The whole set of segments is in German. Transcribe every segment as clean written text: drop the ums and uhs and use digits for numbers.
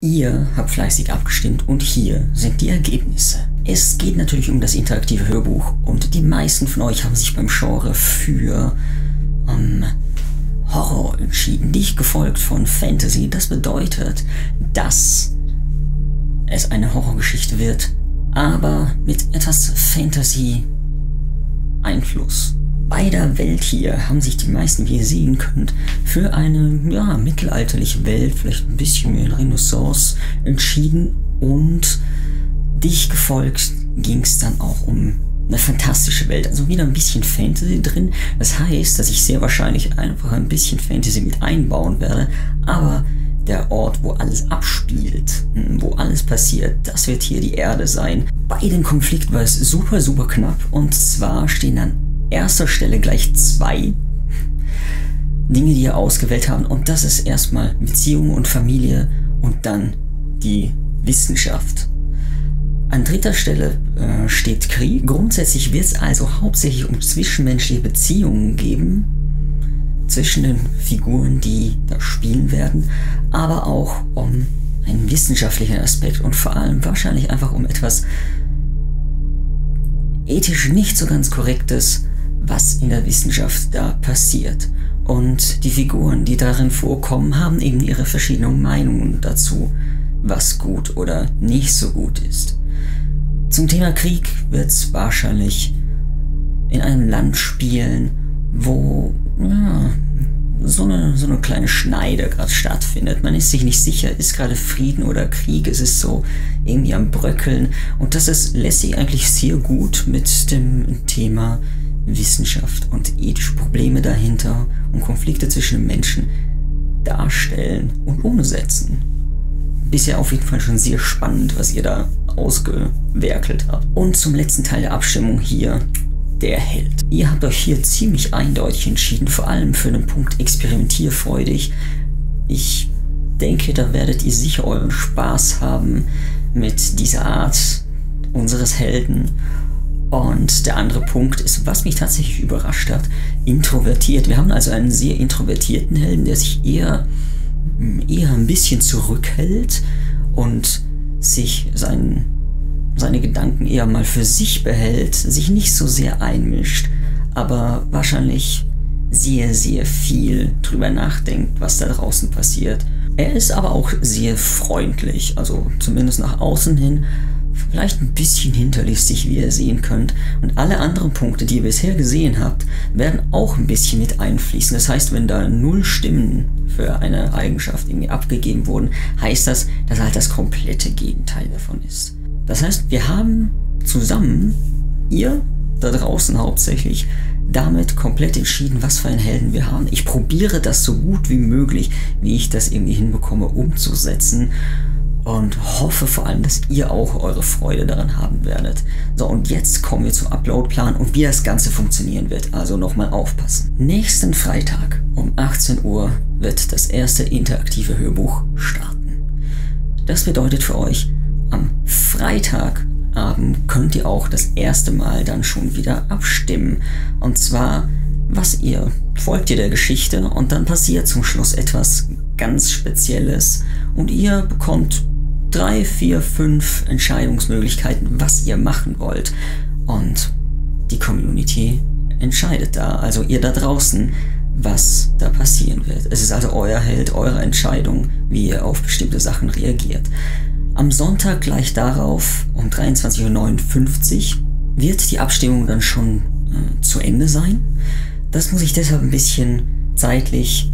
Ihr habt fleißig abgestimmt und hier sind die Ergebnisse. Es geht natürlich um das interaktive Hörbuch und die meisten von euch haben sich beim Genre für Horror entschieden, dicht gefolgt von Fantasy. Das bedeutet, dass es eine Horrorgeschichte wird, aber mit etwas Fantasy-Einfluss. Bei der Welt hier haben sich die meisten, wie ihr sehen könnt, für eine mittelalterliche Welt, vielleicht ein bisschen mehr Renaissance, entschieden und dicht gefolgt ging es dann auch um eine fantastische Welt, also wieder ein bisschen Fantasy drin. Das heißt, dass ich sehr wahrscheinlich einfach ein bisschen Fantasy mit einbauen werde, aber der Ort, wo alles abspielt, wo alles passiert, das wird hier die Erde sein. Bei dem Konflikt war es super, super knapp und zwar stehen an erster Stelle gleich zwei Dinge, die ihr ausgewählt habt, und das ist erstmal Beziehung und Familie und dann die Wissenschaft. An dritter Stelle steht Krieg. Grundsätzlich wird es also hauptsächlich um zwischenmenschliche Beziehungen geben, zwischen den Figuren, die da spielen werden, aber auch um einen wissenschaftlichen Aspekt und vor allem wahrscheinlich einfach um etwas ethisch nicht so ganz Korrektes, was in der Wissenschaft da passiert. Und die Figuren, die darin vorkommen, haben eben ihre verschiedenen Meinungen dazu, was gut oder nicht so gut ist. Zum Thema Krieg wird es wahrscheinlich in einem Land spielen, wo so eine kleine Schneide gerade stattfindet. Man ist sich nicht sicher, ist gerade Frieden oder Krieg. Es ist so irgendwie am Bröckeln. Und das lässt sich eigentlich sehr gut mit dem Thema Wissenschaft und ethische Probleme dahinter und Konflikte zwischen den Menschen darstellen und umsetzen. Bisher auf jeden Fall schon sehr spannend, was ihr da ausgewerkelt habt. Und zum letzten Teil der Abstimmung hier, der Held. Ihr habt euch hier ziemlich eindeutig entschieden, vor allem für den Punkt experimentierfreudig. Ich denke, da werdet ihr sicher euren Spaß haben mit dieser Art unseres Helden. Und der andere Punkt ist, was mich tatsächlich überrascht hat, introvertiert. Wir haben also einen sehr introvertierten Helden, der sich eher ein bisschen zurückhält und sich seine Gedanken eher mal für sich behält, sich nicht so sehr einmischt, aber wahrscheinlich sehr, sehr viel drüber nachdenkt, was da draußen passiert. Er ist aber auch sehr freundlich, also zumindest nach außen hin, vielleicht ein bisschen hinterlistig, wie ihr sehen könnt. Und alle anderen Punkte, die ihr bisher gesehen habt, werden auch ein bisschen mit einfließen. Das heißt, wenn da 0 Stimmen für eine Eigenschaft irgendwie abgegeben wurden, heißt das, dass halt das komplette Gegenteil davon ist. Das heißt, wir haben zusammen, ihr da draußen hauptsächlich, damit komplett entschieden, was für einen Helden wir haben. Ich probiere das so gut wie möglich, wie ich das irgendwie hinbekomme, umzusetzen. Und hoffe vor allem, dass ihr auch eure Freude daran haben werdet. So, und jetzt kommen wir zum Uploadplan und wie das Ganze funktionieren wird. Also nochmal aufpassen. Nächsten Freitag um 18 Uhr wird das erste interaktive Hörbuch starten. Das bedeutet für euch, am Freitagabend könnt ihr auch das erste Mal dann schon wieder abstimmen. Und zwar, folgt ihr der Geschichte und dann passiert zum Schluss etwas ganz Spezielles und ihr bekommt 3, 4, 5 Entscheidungsmöglichkeiten, was ihr machen wollt. Und die Community entscheidet da, also ihr da draußen, was da passieren wird. Es ist also euer Held, eure Entscheidung, wie ihr auf bestimmte Sachen reagiert. Am Sonntag gleich darauf um 23:59 Uhr wird die Abstimmung dann schon zu Ende sein. Das muss ich deshalb ein bisschen zeitlich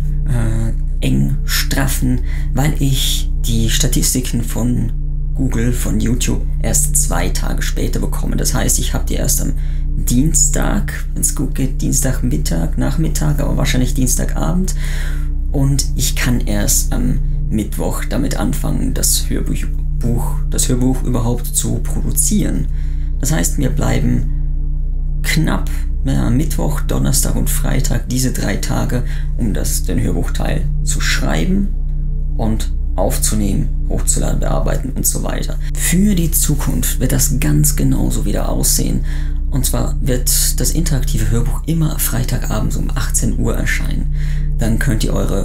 eng straffen, weil ich die Statistiken von Google, von YouTube erst 2 Tage später bekomme. Das heißt, ich habe die erst am Dienstag, wenn es gut geht, Dienstagmittag, Nachmittag, aber wahrscheinlich Dienstagabend. Und ich kann erst am Mittwoch damit anfangen, das Hörbuch überhaupt zu produzieren. Das heißt, mir bleiben knapp Mittwoch, Donnerstag und Freitag, diese 3 Tage, um den Hörbuchteil zu schreiben und aufzunehmen, hochzuladen, bearbeiten und so weiter. Für die Zukunft wird das ganz genauso wieder aussehen. Und zwar wird das interaktive Hörbuch immer Freitagabends um 18 Uhr erscheinen. Dann könnt ihr eure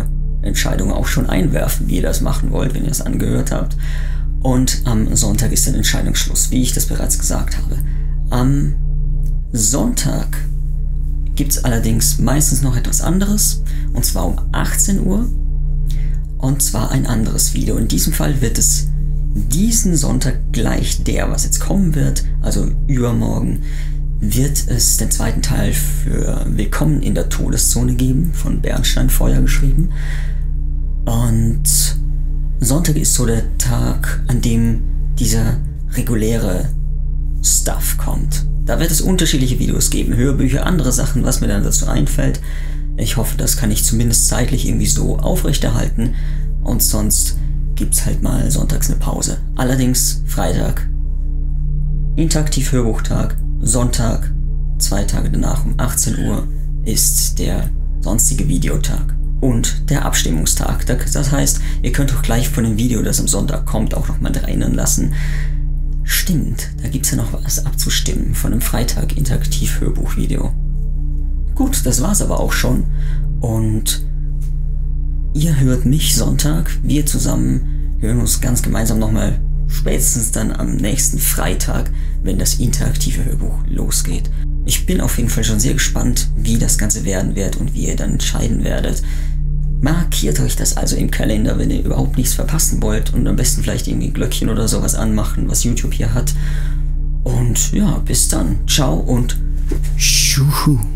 Entscheidung auch schon einwerfen, wie ihr das machen wollt, wenn ihr es angehört habt. Und am Sonntag ist dann Entscheidungsschluss, wie ich das bereits gesagt habe. Am Sonntag gibt es allerdings meistens noch etwas anderes, und zwar um 18 Uhr, und zwar ein anderes Video. In diesem Fall wird es diesen Sonntag gleich was jetzt kommen wird, also übermorgen, wird es den zweiten Teil für Willkommen in der Todeszone geben, von Bernsteinfeuer geschrieben. Und Sonntag ist so der Tag, an dem dieser reguläre Stuff kommt. Da wird es unterschiedliche Videos geben, Hörbücher, andere Sachen, was mir dann dazu einfällt. Ich hoffe, das kann ich zumindest zeitlich irgendwie so aufrechterhalten, und sonst gibt's halt mal sonntags eine Pause. Allerdings Freitag Interaktiv-Hörbuchtag, Sonntag, 2 Tage danach um 18 Uhr ist der sonstige Videotag und der Abstimmungstag. Das heißt, ihr könnt auch gleich von dem Video, das am Sonntag kommt, auch nochmal erinnern lassen. Stimmt, da gibt's ja noch was abzustimmen von einem Freitag Interaktiv-Hörbuch-Video. Gut, das war's aber auch schon, und ihr hört mich Sonntag, wir zusammen hören uns ganz gemeinsam nochmal spätestens dann am nächsten Freitag, wenn das interaktive Hörbuch losgeht. Ich bin auf jeden Fall schon sehr gespannt, wie das Ganze werden wird und wie ihr dann entscheiden werdet. Markiert euch das also im Kalender, wenn ihr überhaupt nichts verpassen wollt, und am besten vielleicht irgendwie ein Glöckchen oder sowas anmachen, was YouTube hier hat. Und ja, bis dann. Ciao und Schuhu.